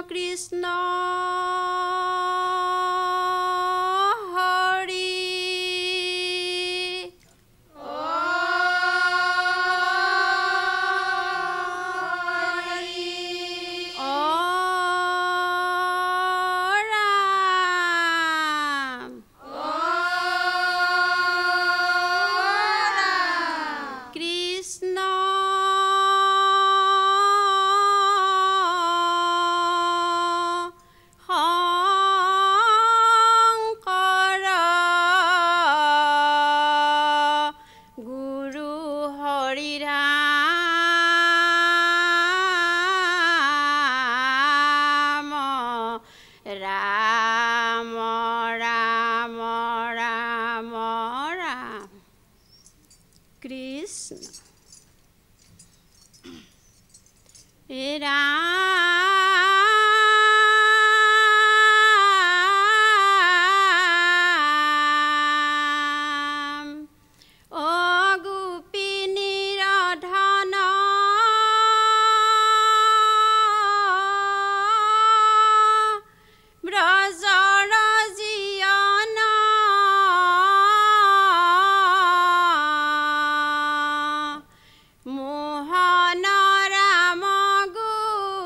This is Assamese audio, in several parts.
কৃষ্ণ হৰি মোহন ৰাম গো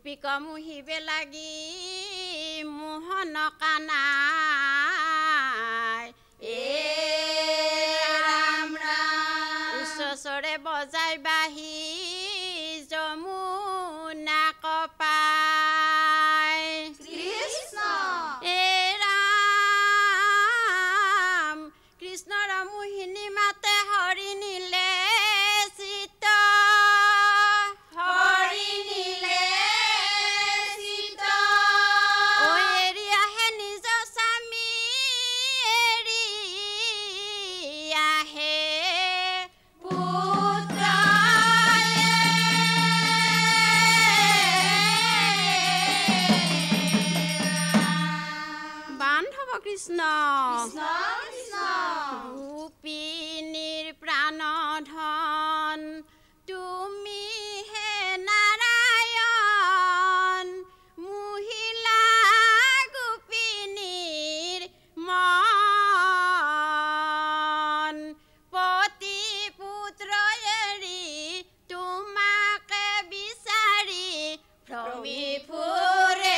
গোপীক মুহিবে লাগি মোহন কানা ৰাম ৰাম উচ্চস্বৰে বজাই বাহি যমুনা কপাই কৃষ্ণ ৰাম কৃষ্ণৰ মোহিনী মাতে হৰি নীলে চিত হৰি নীলে চিত ঐ এৰি আহে নিজ স্বামী এৰি আহে বান্ধৱ কৃষ্ণ গোপিনীৰ প্ৰাণ ধন তুমি হে নাৰায়ণ মহিলা গোপিনীৰ মন পতি পুত্ৰ এৰি তোমাকে বিচাৰি ভ্ৰমি ফুৰে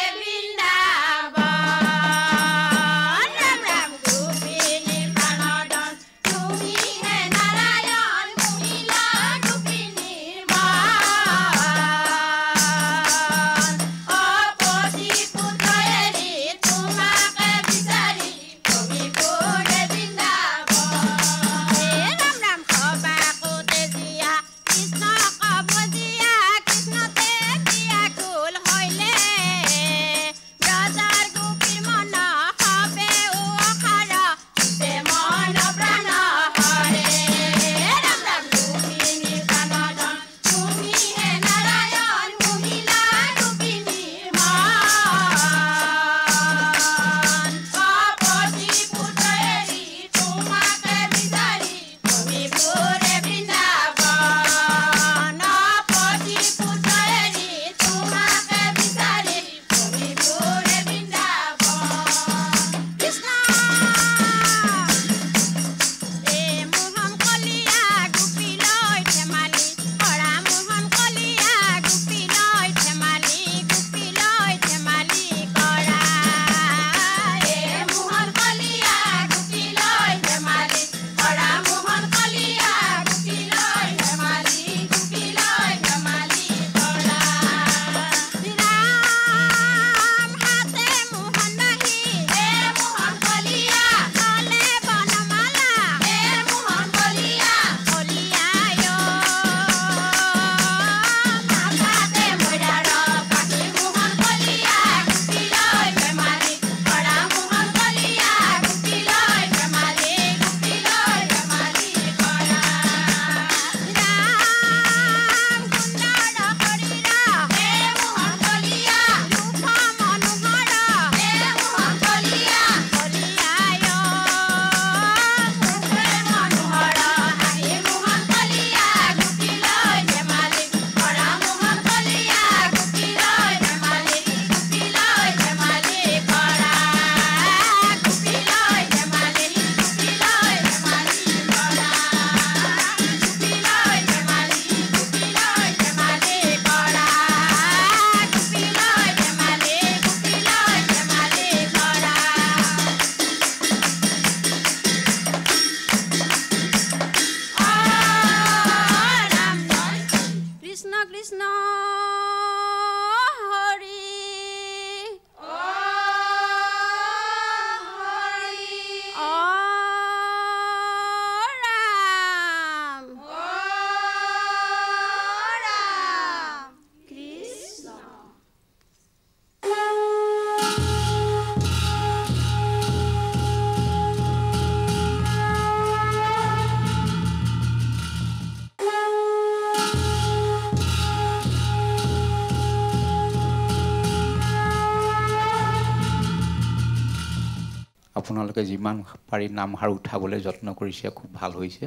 আপোনালোকে যিমান পাৰি নামহাৰ উঠাবলৈ যত্ন কৰিছে খুব ভাল হৈছে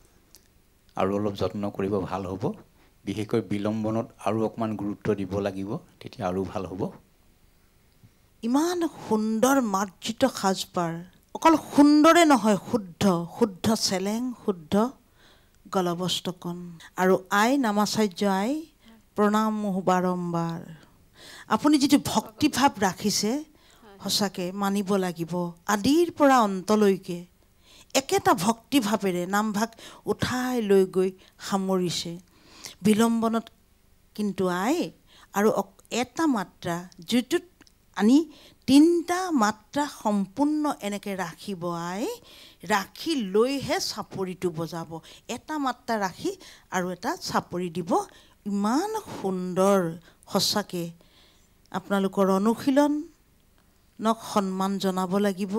আৰু অলপ যত্ন কৰিব ভাল হ'ব বিশেষকৈ বিলম্বনত আৰু অকমান গুৰুত্ব দিব লাগিব তেতিয়া আৰু ভাল হ'ব ইমান সুন্দৰ মাৰ্জিত সাজপাৰ অকল সুন্দৰে নহয় শুদ্ধ শুদ্ধ চেলেং শুদ্ধ গলবস্তকন আৰু আই নামাচাৰ্য আই প্ৰণাম বাৰম্বাৰ আপুনি যিটো ভক্তিভাৱ ৰাখিছে সঁচাকৈ মানিব লাগিব আদিৰ পৰা অন্তলৈকে একেটা ভক্তিভাৱেৰে নামভাগ উঠাই লৈ গৈ সামৰিছে বিলম্বনত কিন্তু আই আৰু এটা মাত্ৰা যিটোত আনি 3টা মাত্ৰা সম্পূৰ্ণ এনেকৈ ৰাখিব আই ৰাখি লৈহে চাপৰিটো বজাব এটা মাত্ৰা ৰাখি আৰু এটা চাপৰি দিব ইমান সুন্দৰ সঁচাকৈ আপোনালোকৰ অনুশীলনক সন্মান জনাব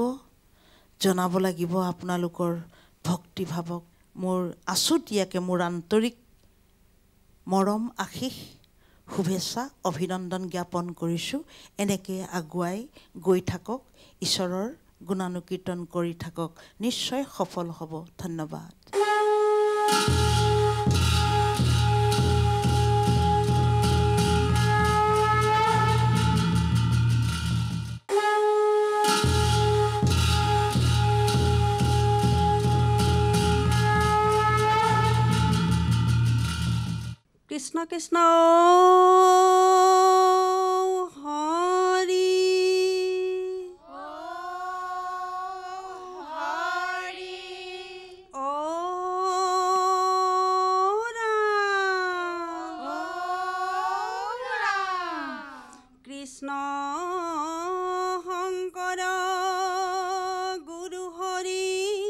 লাগিব আপোনালোকৰ ভক্তিভাৱক মোৰ আছুতীয়াকৈ মোৰ আন্তৰিক মৰম আশীষ শুভেচ্ছা অভিনন্দন জ্ঞাপন কৰিছোঁ এনেকৈ আগুৱাই গৈ থাকক ঈশ্বৰৰ গুণানুকীৰ্তন কৰি থাকক নিশ্চয় সফল হ'ব ধন্যবাদ কৃষ্ণ কৃষ্ণ হৰি ও কৃষ্ণ শংকৰ গুৰু হৰি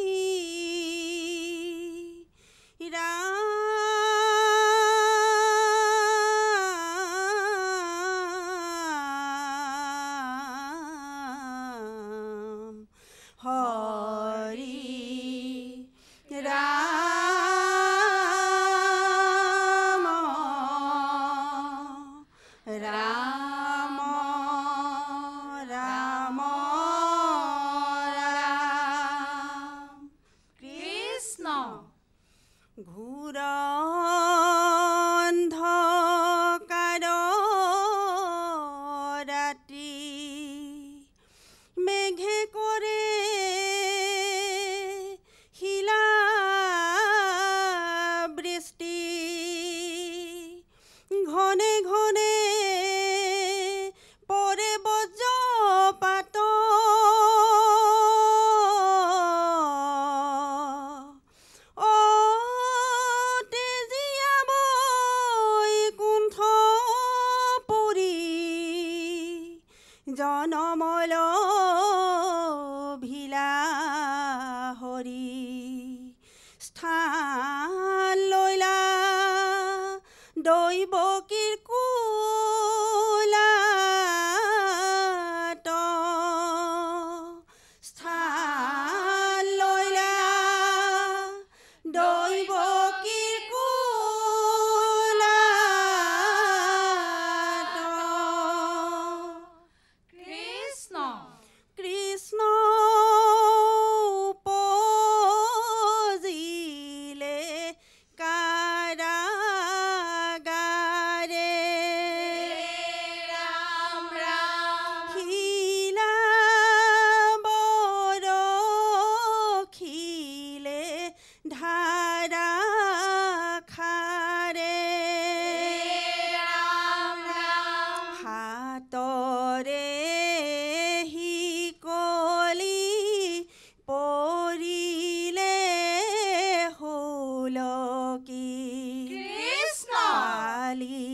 জনমল ভিলা হৰি স্থান লৈলা দৈৱকীৰ কোলাত স্থান লৈলা দৈৱকীৰ কোলাত কৃষ্ণ উপজিলে কাৰাগাৰে ৰাম ৰাম শিলা বৰখিলে ধাৰা খাৰে ৰাম ৰাম হাতৰে পৰিলে হুলকি পালি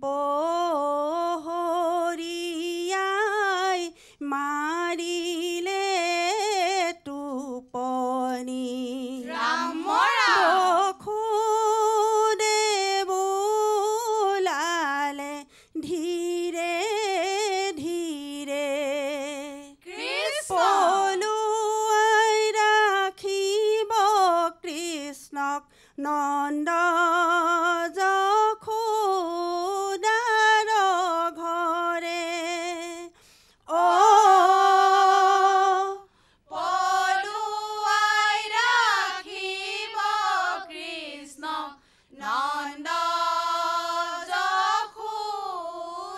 পহৰিয়াই মাৰিলে টোপনি বসুদেৱ ওলালে ধীৰে ধীৰে কৃষ্ণক নন্দ যশোদাৰ ঘৰে ও পলুৱাই ৰাখিব কৃষ্ণক নন্দ যশোদাৰ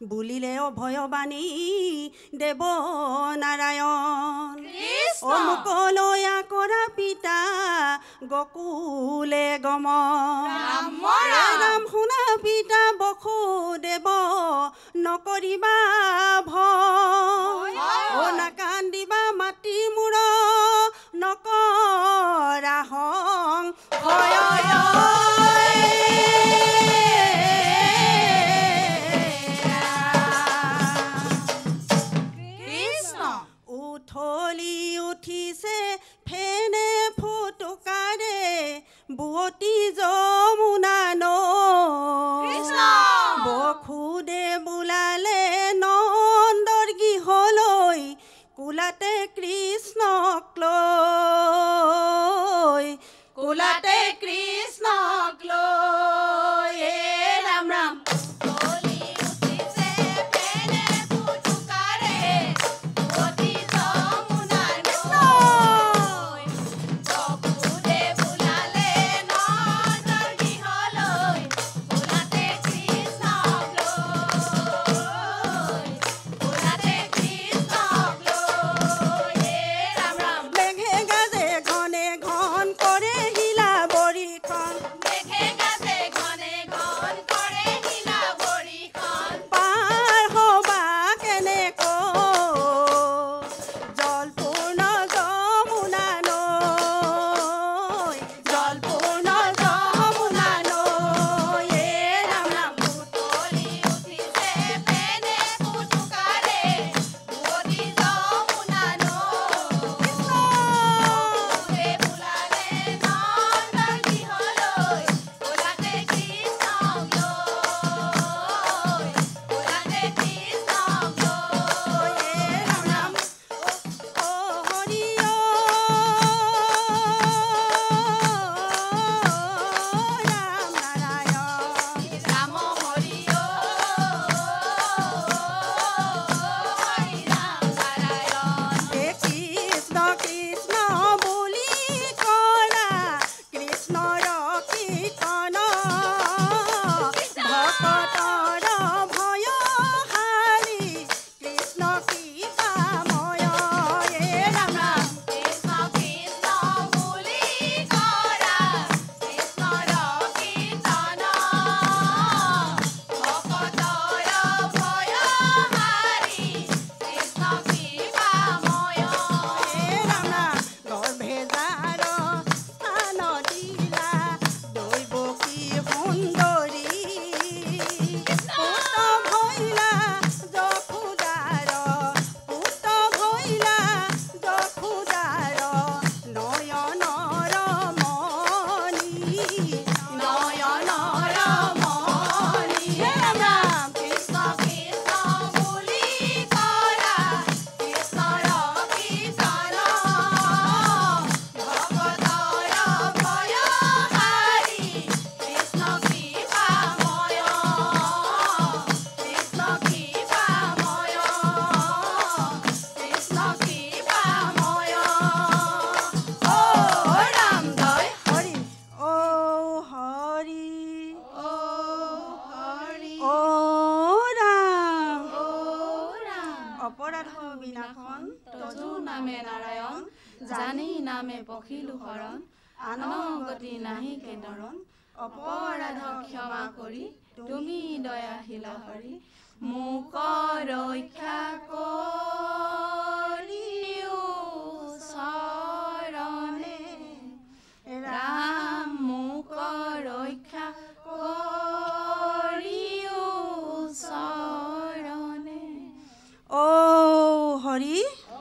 বুলিলে অভয়বাণী দেৱ নাৰায়ণ অমুকলয়া কৰা পিতা গকুলে গমন ৰাম শুনা পিতা বসুদেৱ নকৰিবা ভয় অ নাকান্দিবা মাটি মূৰ নকৰা হং ভয় উঠলি উঠিছে ফেনে ফুটুকাৰে বুৱতী যমুনা নৈ বসুদে বোলালে নন্দৰ গৃহলৈ কুলাতে কৃষ্ণক লৈ কুলাতে কৃষ্ণক লৈ ৰাম ৰাম জানি নামে পখিলু হৰণ আনগতি নাহি কেদৰণ অপৰাধ ক্ষমা কৰি তুমি দয়াশীলা হৰি মোক ৰক্ষা কৰিও চৰণে ৰাম মোক ৰক্ষা কৰিও চৰণে ও হৰি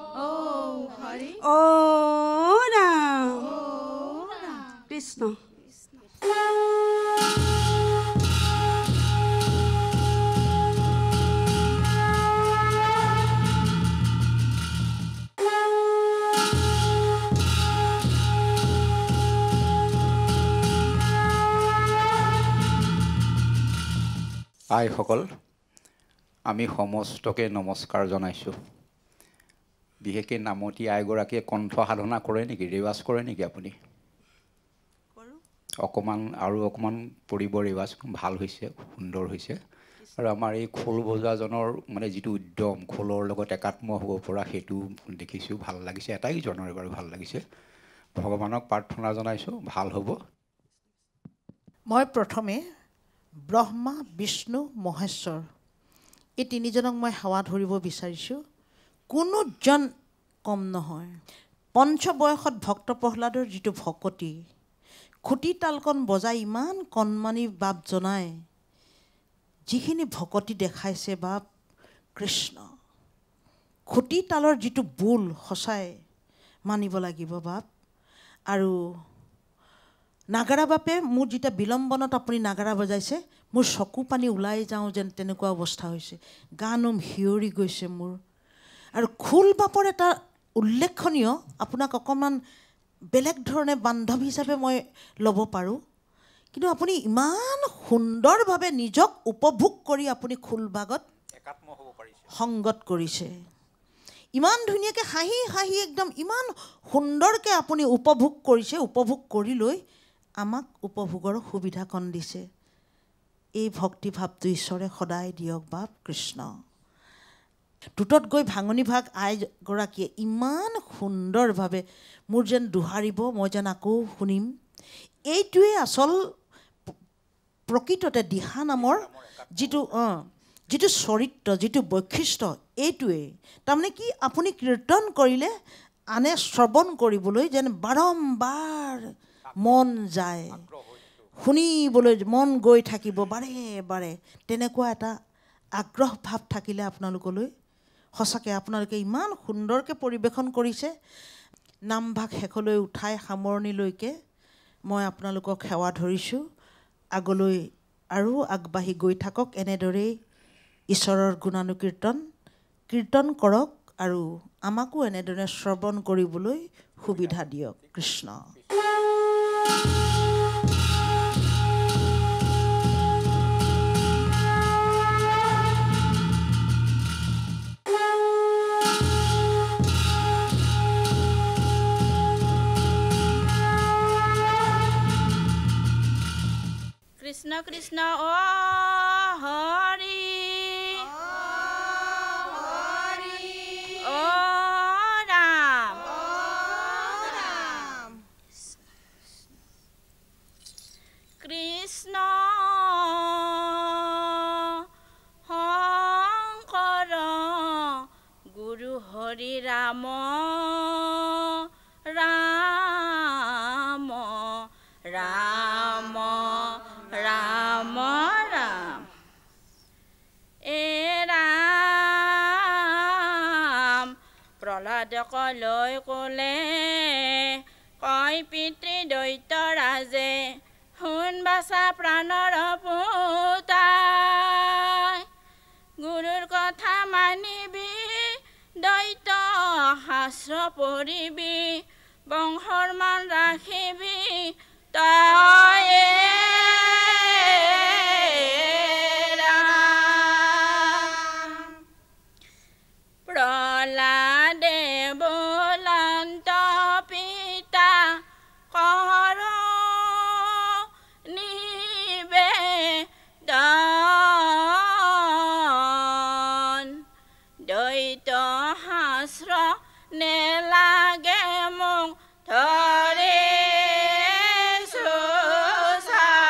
ও ৰাম কৃষ্ণ আইসকল আমি সমস্তকে নমস্কাৰ জনাইছোঁ। বিশেষকৈ নামতি আইগৰাকীয়ে কণ্ঠ সাধনা কৰে নেকি, ৰেৱাজ কৰে নেকি আপুনি? অকণমান আৰু অকণমান পৰিব ৰিৱাজখন ভাল হৈছে সুন্দৰ হৈছে আৰু আমাৰ এই খোল বজোৱাজনৰ মানে যিটো উদ্যম খোলৰ লগত একাত্ম হ'ব পৰা সেইটো দেখিছোঁ ভাল লাগিছে এটাইজনৰে বাৰু ভাল লাগিছে ভগৱানক প্ৰাৰ্থনা জনাইছোঁ ভাল হ'ব মই প্ৰথমে ব্ৰহ্মা বিষ্ণু মহেশ্বৰ এই তিনিজনক মই সেৱা ধৰিব বিচাৰিছোঁ কোনোজন কম নহয় পঞ্চ বয়সত ভক্ত প্ৰহ্লাদৰ যিটো ভকতি খুটি তালকণ বজাই ইমান কণমানি বাপ জনাই যিখিনি ভকতি দেখাইছে বাপ কৃষ্ণ খুটি তালৰ যিটো বোল সঁচাই মানিব লাগিব বাপ আৰু নাগাৰা বাপে মোৰ যেতিয়া বিলম্বনত আপুনি নাগাৰা বজাইছে মোৰ চকু পানী ওলাই যাওঁ যেন তেনেকুৱা অৱস্থা হৈছে গা নোম হিয়ৰি গৈছে মোৰ আৰু খোল বাপৰ এটা উল্লেখনীয় আপোনাক অকণমান বেলেগ ধৰণে বান্ধৱ হিচাপে মই ল'ব পাৰোঁ কিন্তু আপুনি ইমান সুন্দৰভাৱে নিজক উপভোগ কৰি আপুনি খোলবাগত একাত্ম হ'ব পাৰিছে সংগত কৰিছে ইমান ধুনীয়াকৈ হাঁহি হাঁহি একদম ইমান সুন্দৰকৈ আপুনি উপভোগ কৰিছে উপভোগ কৰি লৈ আমাক উপভোগৰ সুবিধাকণ দিছে এই ভক্তিভাৱটো ঈশ্বৰে সদায় দিয়ক বাপ কৃষ্ণ টুটত গৈ ভাঙনি ভাগ আইগৰাকীয়ে ইমান সুন্দৰভাৱে মোৰ যেন দোহাৰিব মই যেন আকৌ শুনিম এইটোৱে আচল প্ৰকৃততে দিহা নামৰ যিটো যিটো চৰিত্ৰ যিটো বৈশিষ্ট্য এইটোৱেই তাৰমানে কি আপুনি কীৰ্তন কৰিলে আনে শ্ৰৱণ কৰিবলৈ যেন বাৰম্বাৰ মন যায় শুনিবলৈ মন গৈ থাকিব বাৰে বাৰে তেনেকুৱা এটা আগ্ৰহ ভাৱ থাকিলে আপোনালোকলৈ সঁচাকৈ আপোনালোকে ইমান সুন্দৰকৈ পৰিৱেশন কৰিছে নামভাগ শেষলৈ উঠাই সামৰণিলৈকে মই আপোনালোকক সেৱা ধৰিছোঁ আগলৈ আৰু আগবাঢ়ি গৈ থাকক এনেদৰেই ঈশ্বৰৰ গুণানুকীৰ্তন কীৰ্তন কৰক আৰু আমাকো এনেদৰে শ্ৰৱণ কৰিবলৈ সুবিধা দিয়ক কৃষ্ণ কৃষ্ণ কৃষ্ণ অ হৰি অ ৰাম কৃষ্ণ শংকৰ গুৰু হৰি ৰাম ৰাম ৰাম ৰাম ৰাম এ ৰাম প্ৰহ্লাদক লৈ ক'লে কয় পিতৃ দৈত্য ৰাজে শুন বাচা প্ৰাণৰ পুতাই গুৰুৰ কথা মানিবি দৈত্য শাস্ত্ৰ পঢ়িবি বংশৰ মান ৰাখিবি তই প্ৰহ্লাদে বলন্ত পিতা কৰ নিবেদন দৈত্য শাস্ত্ৰ নেলাগে মোক ধৰি চোচা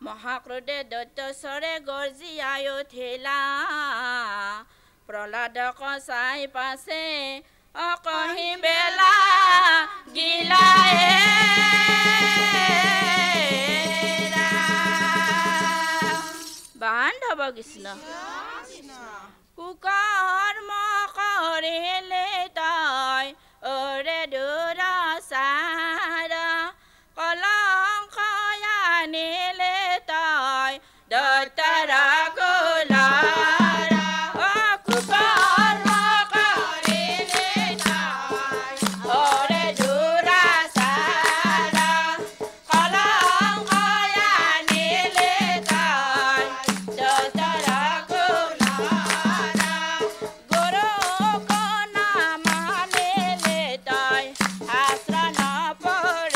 মহাক্ৰোধে দৈত্যস্বৰে গৰ্জিয়াই উঠিলা প্ৰহ্লাদক চাই পাছে অকহি বেলা গিলায়ে বান্ধৱ কৃষ্ণ কুকৰ্ম কৰিলে তই অৰে দুৰাচাৰ কলংক আনিলে তই দৈত্যৰ কুলৰ কুকৰ্ম কৰিলে তই অৰে দুৰাচাৰ কলংক আনিলে তই দৈত্যৰ কুলৰ গুৰুক নামানিলে তই শাস্ত্ৰ নপঢ়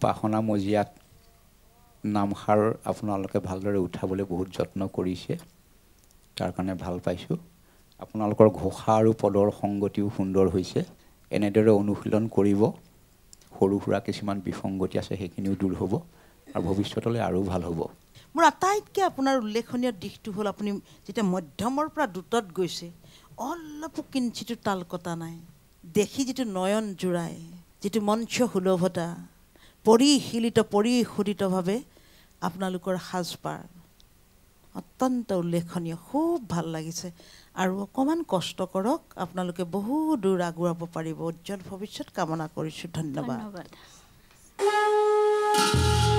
উপাসনা মজিয়াত নামষাৰ আপোনালোকে ভালদৰে উঠাবলৈ বহুত যত্ন কৰিছে তাৰ কাৰণে ভাল পাইছোঁ আপোনালোকৰ ঘোষা আৰু পদৰ সংগতিও সুন্দৰ হৈছে এনেদৰে অনুশীলন কৰিব সৰু সুৰা কিছুমান বিসংগতি আছে সেইখিনিও দূৰ হ'ব আৰু ভৱিষ্যতলৈ আৰু ভাল হ'ব মোৰ আটাইতকৈ আপোনাৰ উল্লেখনীয় দিশটো হ'ল আপুনি যেতিয়া মধ্যমৰ পৰা দ্ৰুতত গৈছে অলপো কিঞ্চিতো তাল কটা নাই দেখি যিটো নয়ন জোৰাই যিটো মঞ্চ সুলভতা পৰিশোধিতভাৱে আপোনালোকৰ সাজপাৰ অত্যন্ত উল্লেখনীয় খুব ভাল লাগিছে আৰু অকণমান কষ্ট কৰক আপোনালোকে বহু দূৰ আগুৱাব পাৰিব উজ্জ্বল ভৱিষ্যত কামনা কৰিছোঁ ধন্যবাদ